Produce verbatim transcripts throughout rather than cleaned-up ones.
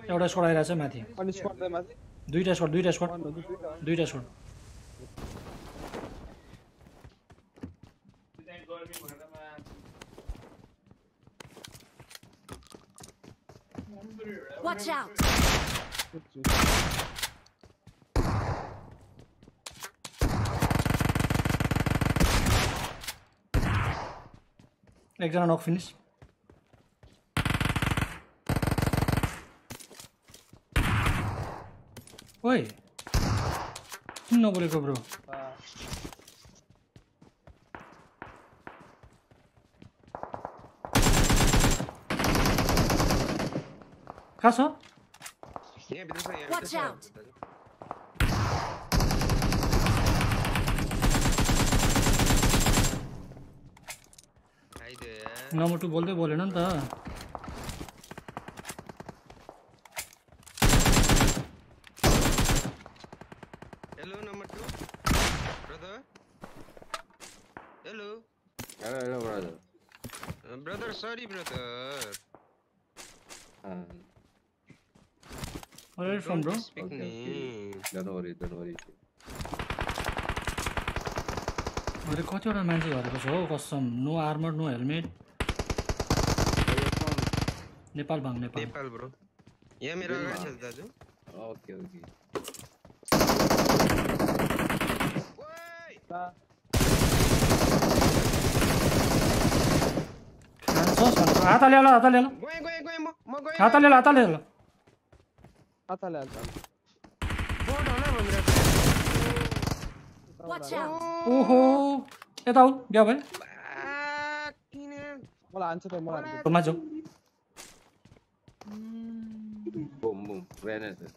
एउटा स्क्वाड आइरहेछ माथि अनि स्क्वाड चाहिँ माथि दुईटा स्क्वाड दुईटा स्क्वाड दुईटा स्क्वाड Watch out. एकजना नक फिनिश ओइ किन नबोलेको ब्रो कहाँ छ यहाँ भित्र छ यहाँ Watch out. आइदे नम्बर टू बोल्दै बोलेन नि त hello number two brother hello Hello, hello, brother. Brother sorry brother Uh, Where are you from, bro? Speak okay, me. okay. Don't worry, don't worry. मैले कतिवटा मान्छे झरेको छ हौ कसम no armour no helmet Nepal भाङ नेपाल नेपाल ब्रो यहाँ मेरो अगाडि छ दाजु Okay, okay. हात हाले ल हात हाले ल गए गए गए म म गए हात हाले ल हात हाले ल आताले हाल्छ बोर्ड होला भनेर Watch out. ओहो यता आऊ गयो भाइ किन मलाई हान्छ त मलाई हान्छ मा जाऊ Boom, boom. Grenade.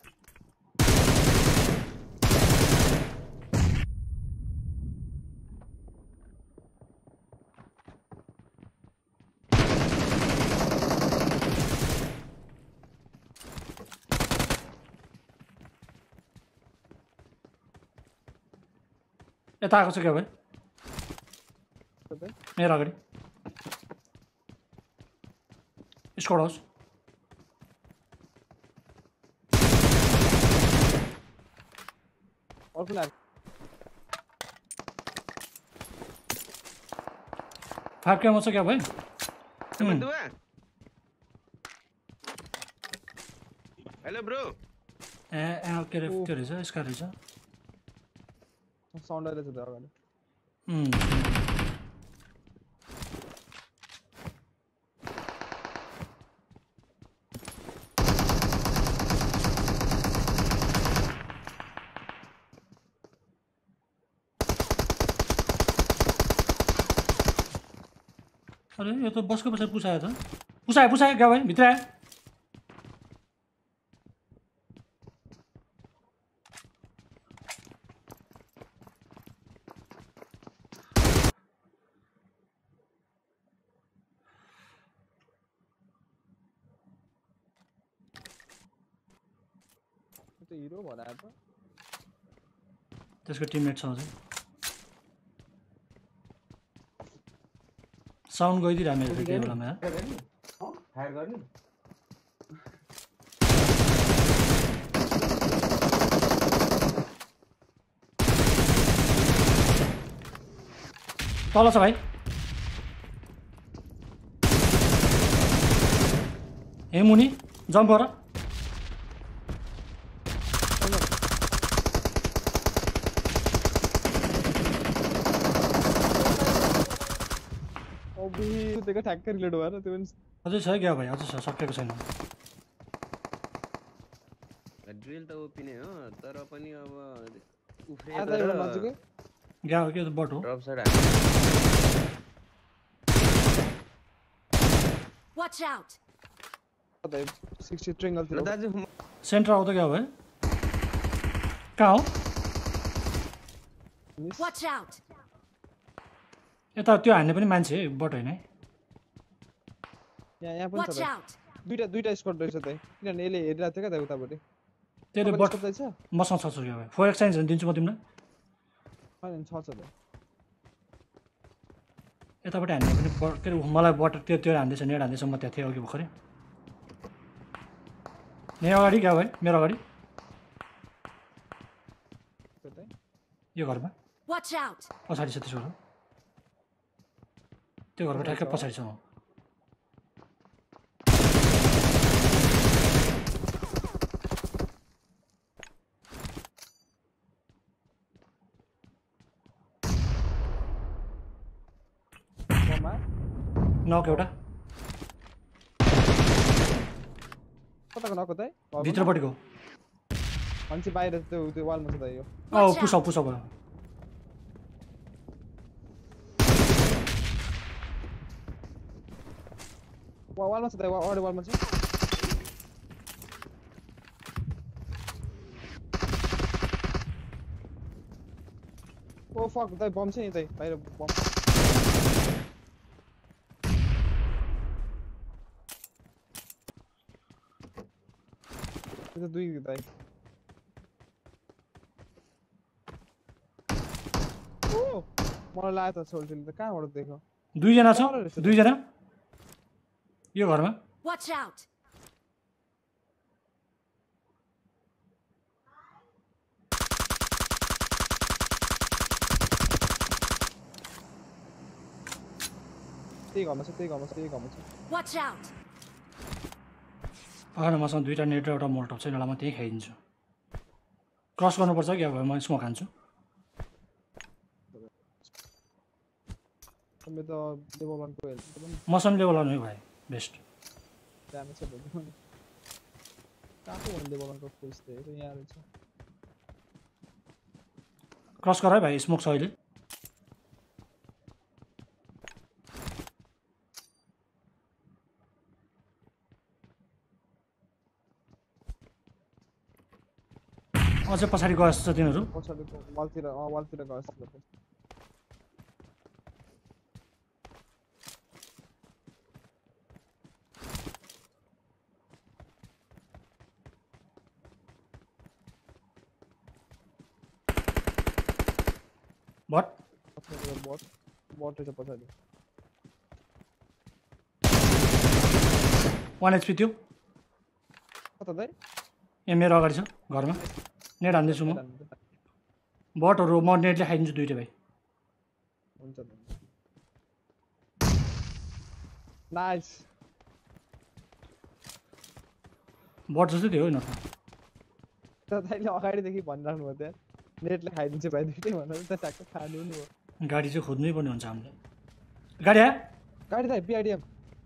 यता आएको छ क्या भाइ मेरो अगाडि स्क्वाड हाउस अर्को लाग्छ फाइभ क्याममा छ क्या भाइ नम्बर दुआ हेलो ब्रो ए ए के अरे त्यो रहेछ यसका रहेछ साउन्ड आइरहेछ त अगाडि उम् अरे यो त बसको पछाडि पुसायो त पुसायो पुसायो क्या भाइ भित्र आयो त्यो हिरो भनाए त त्यसको टिममेट छ अझै साउन्ड गइदिरह मेरो त्यही बेलामा Fire गर्ने तल छ भाइ हे मुनि जम्प गर ओबी त्यसको ठ्याक्कै रिलेट भएर त्यो पनि अझै छ क्या भाइ अझै छ सकेको छैन ड्रिल त ओपिने हो तर पनि अब आधा एउटा नजिकै क्या हो के बट हो drop side Watch out. Sixty triangle थियो दाजु सेन्टर आउँदा क्या भाइ कहाँ हो Watch out. यता त्यो हान्ने पनि मान्छे बट होइन है यहाँ यहाँ पनि छ Watch त out. दुईटा दुईटा स्क्वाड रहेछ त किनभने यसले हेरिरहेको थियो क्या त उतापट्टि त्यसले बट रहेछ मसँग छ क्या भाइ फोर एक्स चाहिन्छ भने दिन्छु म तिमीलाई होइन छ छ त यतापट्टि हान्ने पनि ब- के अरे मलाई बट त्यो त्यो हान्दैछ नेट हान्दैछ म त्यहाँ थिएँ अघि भर्खरै यहाँ अगाडि क्या भयो मेरो अगाडि कतै यो घरमा Watch out! पछाडि छ त्यसो भए त्यो घरको ठ्याक्कै पछाडि छ बममा नक एउटा कताको न कतै भित्रपट्टिको मान्छे बाहिर त्यो त्यो वालमा छ त यो अँ पुसअप पुसअप भयो वा- वालमा छ त वा- अगाडि वालमा छ ओ फक दाइ बम छ नि दाइ बाहिर बम त्यो त दुई दाइ ओ मलाई लाग्यो त सोल्टिल त कहाँबाट देख्यो दुईजना छ दुईजना यो घरमा Watch out! त्यही घरमा छ त्यही घरमा छ त्यही घरमा छ Watch out! अगाडि मसँग दुईवटा नेट र एउटा मोल्टप छ यिनीहरूलाई म त्यहीँ खाइदिन्छु क्रस गर्नुपर्छ क्या भयो म स्मोक खान्छु तपाईँ त लेभल वानको हेल्थ पनि मसँग लेभल आउनु है भाइ बेस्ट ड्यामेज छ भोलि कहाँको भन्ने लेभल वानको खोज थियो त यहाँ रहेछ क्रस गर है भाइ स्मोक छ अहिले अझै पछाडि गए जस्तो छ तिनीहरू पछाडिको वालतिर अँ वालतिर गयो जस्तो लाग्छ। बट पछाडिको बट बट रहेछ पछाडि वान एचपी त्यो कता दाइ ए मेरो अगाडि छ घरमा नेट हान्दैछु म बटहरू म नेटले खाइदिन्छु दुइटै भाइ हुन्छ नाइस बट जस्तै थियो होइन त त दाइले अगाडिदेखि भनिराख्नु भयो त्यहाँ नेटले खाइदिन्छ भाइ दुइटै भनेर त ट्याक्क खानु नि हो गाडी चाहिँ खोज्नै पर्ने हुन्छ हामीले गाडी आयो गाडी दाइ पिआइडिएम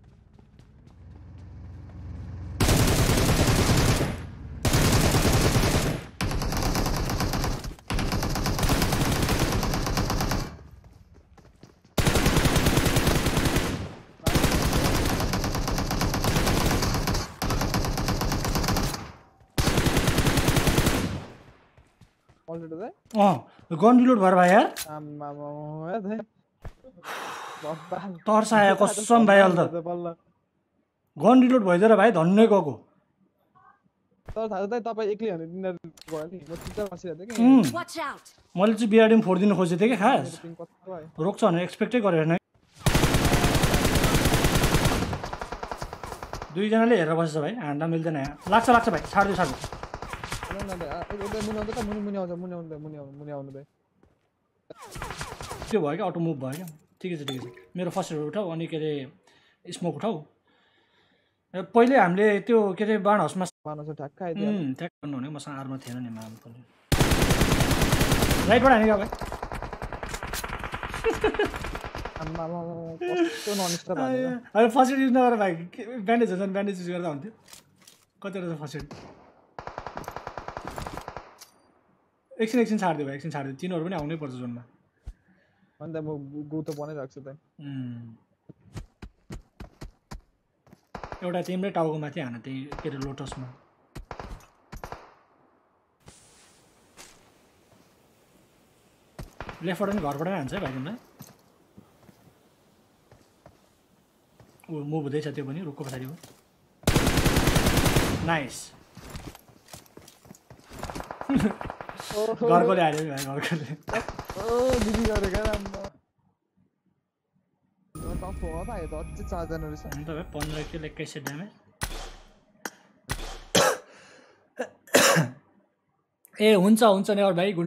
अलरेडी दाइ अँ गन रिलोड भएर भाइ यार आम्मा हे दाइ बाबा तर्सायो कसम भाइ अहिले त बल्ल गन रिलोड भइदिएर भाइ धन्नै गएको तर थाहा छ दाइ तपाईँ एक्लै भने डिनर भयो नि म चित्त बसिरहेको थिएँ कि उम्, Watch out! मैले चाहिँ बिआरडिएम फोडिदिनु खोजेको थिएँ कि खास मेरो पिङ कस्तो आयो रोक्छ भनेर एक्सपेक्टै गरेर नै दुईजनाले हेरेर बसेछ भाइ हान्दा मिल्दैन यहाँ लाग्छ लाग्छ भाइ छाड्दै छाड्दै सुन न दाइ आ, एक- एक मुनि आउँछ त मुनि मुनि आउँछ मुनि आउनु दाइ मुनि आउनु मुनि आउनु दाइ त्यो भयो क्या अटो मुभ भयो क्या ठिकै छ ठिकै छ मेरो फर्स्ट एड उठाऊ अनि के अरे स्मोक उठाऊ ए, पहिले हामीले त्यो के अरे बाण हाउसमा मानव छ ठ्याक्क आइदियो उम्, ट्याक गर्नु भने मसँग आर्मर थिएन नि माम पनि राइटबाट हाने क्या भाइ आम्मा आम्मा, आम्मा, कस्तो ननस्टप हानेको अहिले फर्स्ट एड युज नगरेर भाइ ब्यान्डेज हुन्छ नि ब्यान्डेज युज गर्दा हुन्थ्यो कतिवटा छ फर्स्ट एड एकछिन एकछिन छाडिदियो भाइ एकछिन छाडिदियो तिनीहरू पनि आउनै पर्छ जोनमा अन्त म गु- गु त बनाइरहेको छु दाइ उम्। एउटा तिम्रै टाउको माथि हान त्यही के अरे लोटसमा लेफ्टबाट पनि घरबाट नै हान्छ है भाइ तिमीलाई ऊ मुभ हुँदैछ त्यो पनि रुखको पछाडि हो नाइस घरकोले हाल्यो भाइ घरकोले ओ दिदी गरे क्या राम्रो टप हो भाइ त अझै चारजना रहेछ अन्त भाइ पन्ध्र किलो एक्काइस सय ड्यामेज ए हुन्छ हुन्छ नेवर भाइ गुड